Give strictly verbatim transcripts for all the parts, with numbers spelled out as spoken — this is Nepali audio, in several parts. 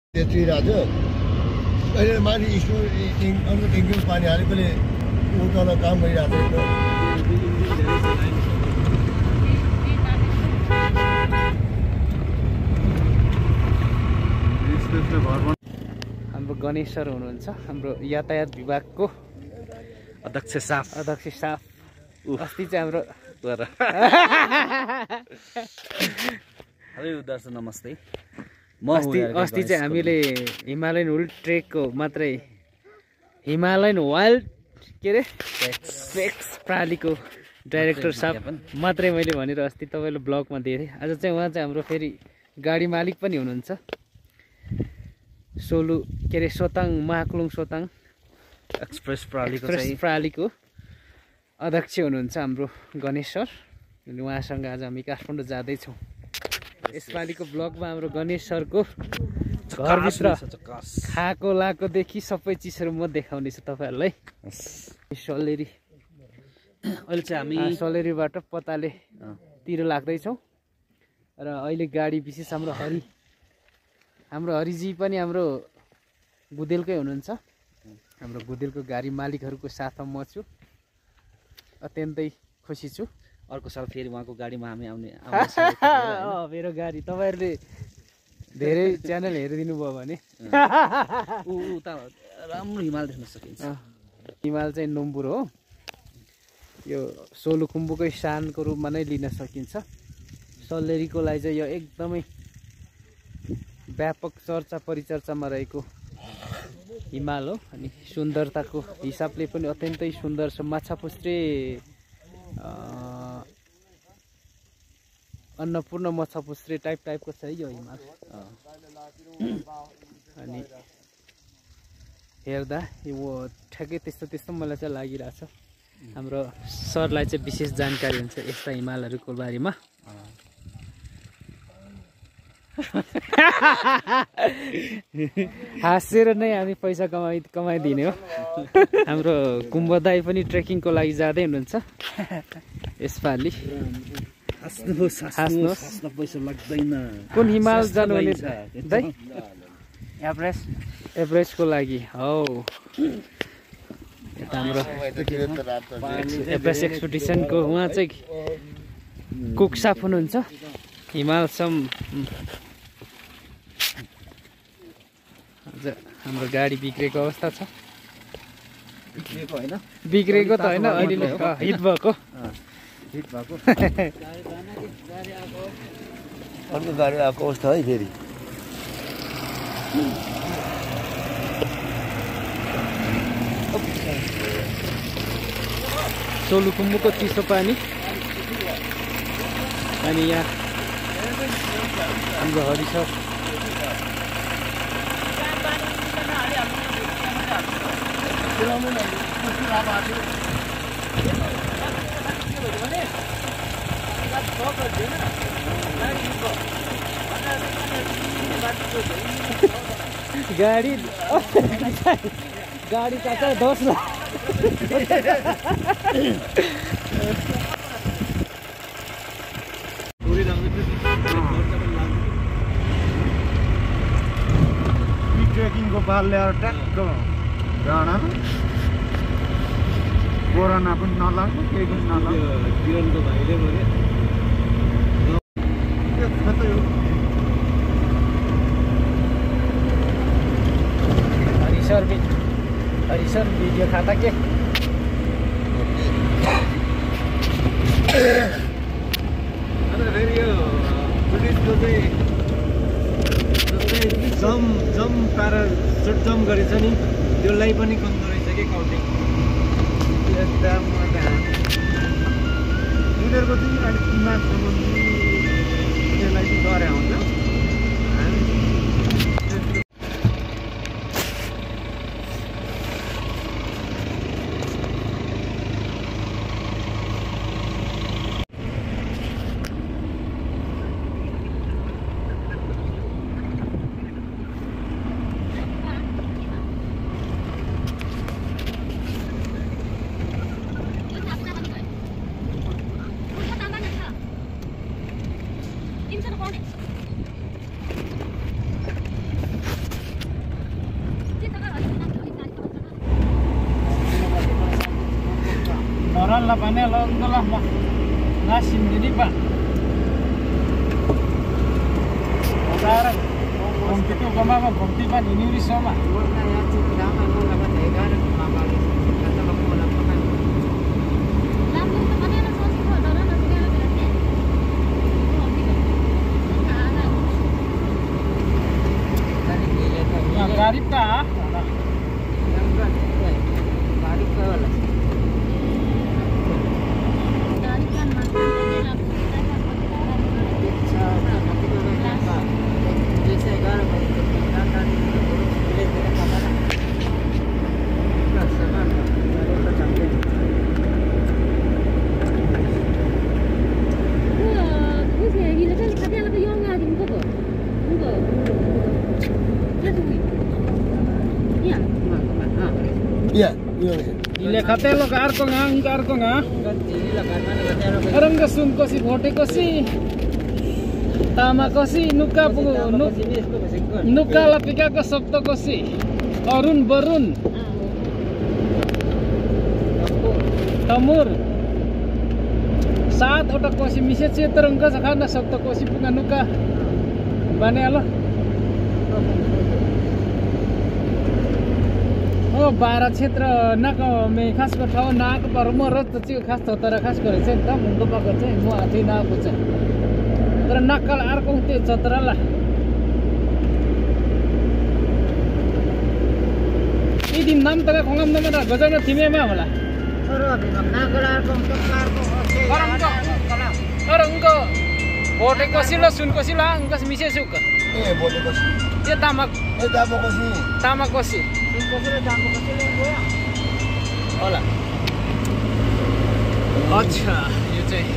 त्यति राज अहिले माथि स्कुल अन्त ट्याङ्कीमा पानी हालेकोले ऊ तल काम गरिरहेको छ। हाम्रो गणेश सर हुनुहुन्छ हाम्रो यातायात विभागको अध्यक्ष साफ अध्यक्ष साफ अस्ति चाहिँ हाम्रो हेलो दर्शक नमस्ते। म अस्ति अस्ति चाहिँ हामीले हिमालयन हुल ट्रेकको मात्रै हिमालयन वाइल्ड के अरे ट्रेक्स प्रालीको डाइरेक्टर साहब मात्रै मैले भनेर अस्ति तपाईँले ब्लगमा दिएँ थिएँ। आज चाहिँ उहाँ चाहिँ हाम्रो फेरि गाडी मालिक पनि हुनुहुन्छ। सोलु के अरे सोताङ महाकुलुङ सोताङ एक्सप्रेस प्रालीको एक्सप्रेस प्रालीको अध्यक्ष हुनुहुन्छ हाम्रो गणेश सर। उहाँसँग आज हामी काठमाडौँ जाँदैछौँ। यसपालिको ब्लगमा हाम्रो गणेश सरको घरभित्र खाएको लाएकोदेखि सबै चिजहरू म देखाउनेछु तपाईँहरूलाई। सलेरी अहिले चाहिँ हामी सलेरीबाट पतालेतिर लाग्दैछौँ र अहिले गाडी विशेष हाम्रो हरि हाम्रो हरिजी पनि हाम्रो गुदेलकै हुनुहुन्छ। हाम्रो गुदेलको गाडी मालिकहरूको साथमा म छु। अत्यन्तै खुसी छु। अर्को साल फेरि उहाँको गाडीमा हामी आउने मेरो गाडी तपाईँहरूले धेरै च्यानल हेरिदिनु भयो भने उता राम्रो हिमाल देख्न सकिन्छ। हिमाल चाहिँ नम्बुर हो, यो सोलुखुम्बुकै शानको रूपमा नै लिन सकिन्छ। सल्लेरीको लागि चाहिँ यो एकदमै व्यापक चर्चा परिचर्चामा रहेको हिमाल हो। अनि सुन्दरताको हिसाबले पनि अत्यन्तै सुन्दर छ। माछापुच्छ्रे अन्नपूर्ण माछापुच्छ्रे टाइप टाइपको छ यो हिमाल। अनि हेर्दा यो ठ्याक्कै त्यस्तो त्यस्तो मलाई चाहिँ लागिरहेछ। हाम्रो सरलाई चाहिँ विशेष जानकारी हुन्छ यस्ता हिमालहरूको बारेमा। हाँसेर नै हामी पैसा कमाइ कमाइदिने हो। हाम्रो कुम्भ दाई पनि ट्रेकिङको लागि जाँदै हुनुहुन्छ यसपालि। पैसा लाग्दैन। कुन हिमाल जानुहुने दाइ? एभरेस्ट एभरेस्टको लागि हौ। यता हाम्रो एभरेस्ट एक्सपिडिसनको उहाँ चाहिँ कुक साफ हुनुहुन्छ। हिमालसम हाम्रो गाडी बिग्रेको अवस्था छ। बिग्रेको होइन बिग्रेको त होइन अहिले हिट भएको हिट भएको अर्को गाडी आएको अवस्था है। फेरि सोलुखुम्बुको चिसो पानी। अनि यहाँ हाम्रो हरि सर गाडी गाडी चाचा दस लाख ट्रेकिङको पाल ल्याएर ट्याक्क डाँडा कोरोना पनि नलाग्नु केही पनि नलाग्नु। जीवनको भाइले भने Hari sir Hari sir video खाता के अन्त फेरि यो पुलिसको चाहिँ जम जम पारा सर्ट जम गरेछ नि त्यसलाई पनि कम्दो रहेछ कि काउन्टिङ एकदम उनीहरूको चाहिँ अलिक दिमागसम्म त्यसलाई चाहिँ गरे हुन्छ। jalan lah pane lo enggak lah mah nasim jadi pak sekarang bukti itu koma mah bukti pan ini di sama garip kah? Garip kah lah. Garip kan maksudnya lah. Jasa garip. Iya, iya. Ile kate lo kar ko ngang kar ko nga. Arang gasun ko si bhote ko si. Tama ko si nuka pu nuka lapika ko sabto ko si. Arun barun. Tamur. Saat otak ko si miset si terangka sakana sabto ko si punga nuka. Bane alo. Oh, बाह्र क्षेत्र नाक मे खासको ठाउँ नाक पर म र त चाहिँ खास त तर खास गरेर चाहिँ त मुन्डो पाको चाहिँ म आथि नाको चाहिँ तर नक्कल अर्को त्यो चतराला यी दिन नाम तका खोंगम नम त गजन थिमेमा होला तर नक्कल अर्को तकारको अरंको बोटे कोसिलो सुन कोसिला अंकस मिसे सुक ए बोटे कोसि त्यो तामाक ए तामा कोसि तामा कोसि होला अच्छा यो चाहिँ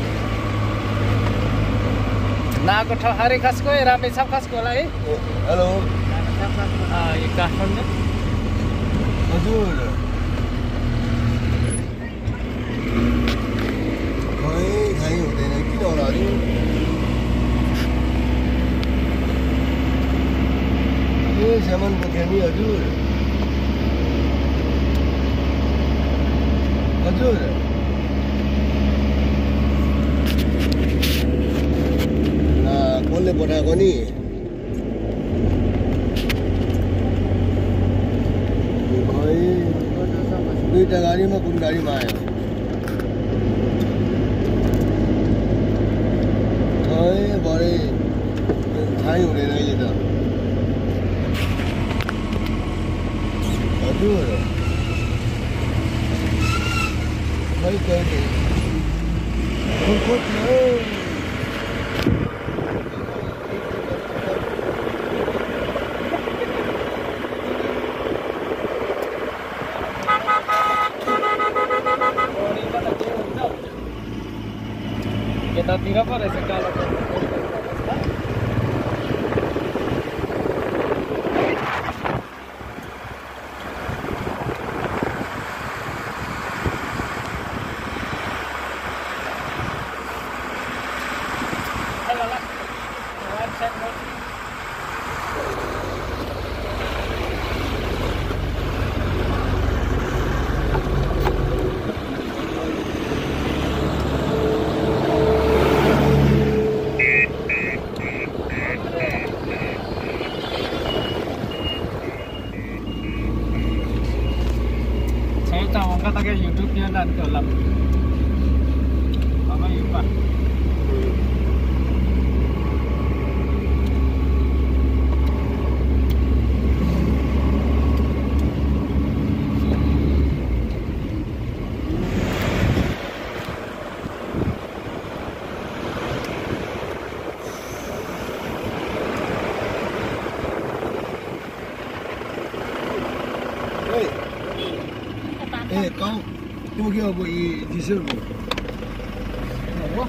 नाको ठाउँ हरे खासको रामे छाप खासको होला है हेलो अ यो काठमाडौँ हजुर खै खाइ हुँदैन किन होला नि ए सामान बोक्यो नि हजुर हजुर कसले पठाएको नि खै दुईटा गाडीमा कुन गाडीमा आयो खै भरे थाहै हुँदैन अहिले त हजुर खै कहिले खोज्नु यतातिर पो रहेछ कालो kata YouTube-nya dan dalam apa Yupa. Eh, kau tunggu kau buat diesel bu. Apa?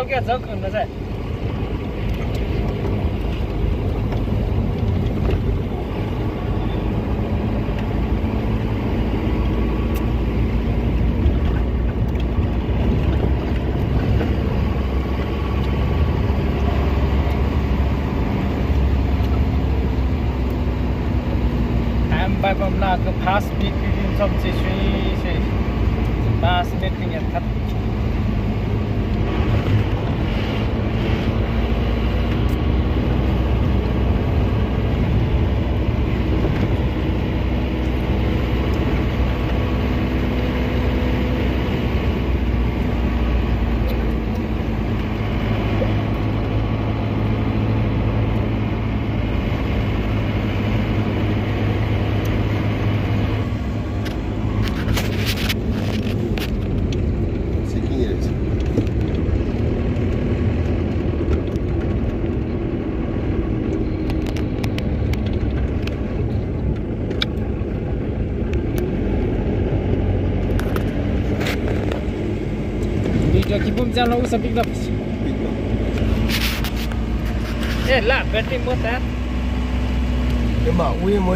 lo kia jok hunna चाहिँ By from now, the past week in some situation, past meeting and cut. Aqui vamos já logo saber da pista. É lá, perto de botar. É mal, o irmão.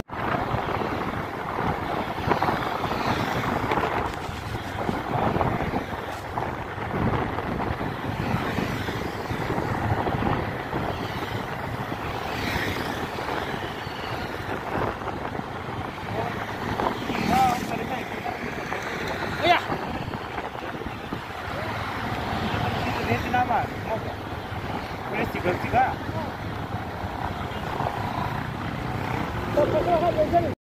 Nama,